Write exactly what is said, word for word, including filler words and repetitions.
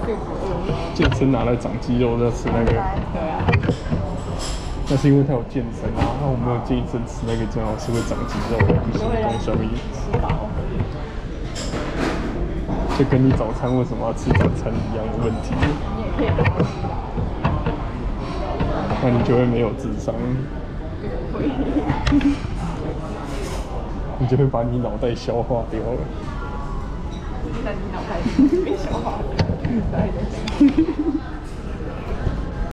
健身拿来长肌肉在吃那个。 对啊。 那是因为他有健身啊，那我没有健身吃那个正好是会长肌肉的，不行，公小米。 吃饱。 就跟你早餐为什么要吃早餐一样的问题。 你也可以不吃啊。 那你就会没有智商。你就会把你脑袋消化掉了。 但你脑袋被消化掉，哪里都是。